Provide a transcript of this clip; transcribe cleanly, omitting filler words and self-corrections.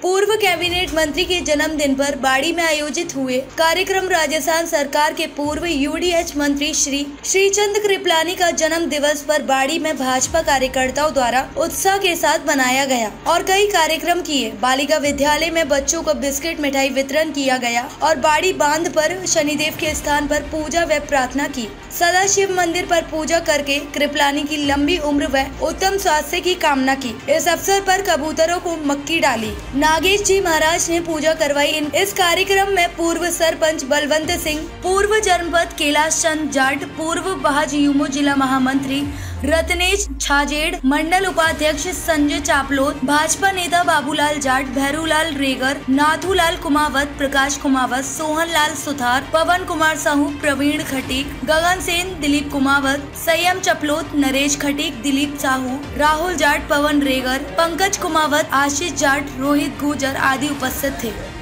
पूर्व कैबिनेट मंत्री के जन्मदिन पर बाड़ी में आयोजित हुए कार्यक्रम राजस्थान सरकार के पूर्व यूडीएच मंत्री श्री श्रीचंद कृपलानी का जन्म दिवस पर बाड़ी में भाजपा कार्यकर्ताओं द्वारा उत्साह के साथ मनाया गया और कई कार्यक्रम किए। बालिका विद्यालय में बच्चों को बिस्किट मिठाई वितरण किया गया और बाड़ी बांध पर शनिदेव के स्थान पर पूजा व प्रार्थना की। सदाशिव मंदिर पर पूजा करके कृपलानी की लंबी उम्र व उत्तम स्वास्थ्य की कामना की। इस अवसर पर कबूतरों को मक्की डाली। नागेश जी महाराज ने पूजा करवाई। इस कार्यक्रम में पूर्व सरपंच बलवंत सिंह, पूर्व जनपद कैलाश चंद जाट, पूर्व भाजयुमो जिला महामंत्री रत्नेश छाजेड़, मंडल उपाध्यक्ष संजय चापलोत, भाजपा नेता बाबूलाल जाट, भैरूलाल रेगर, नाथूलाल कुमावत, प्रकाश कुमावत, सोहन लाल सुथार, पवन कुमार साहू, प्रवीण खटीक, गगन सेन, दिलीप कुमावत, संयम चपलोत, नरेश खटीक, दिलीप साहू, राहुल जाट, पवन रेगर, पंकज कुमावत, आशीष जाट, रोहित गुर्जर आदि उपस्थित थे।